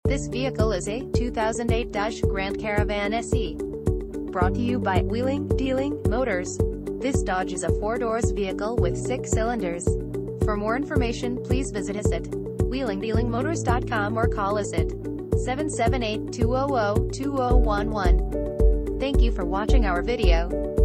This vehicle is a 2008 Dodge Grand Caravan SE. Brought to you by Wheeling Dealing Motors. This Dodge is a 4-doors vehicle with 6 cylinders. For more information, please visit us at wheelingdealingmotors.com or call us at 778-200-2011. Thank you for watching our video.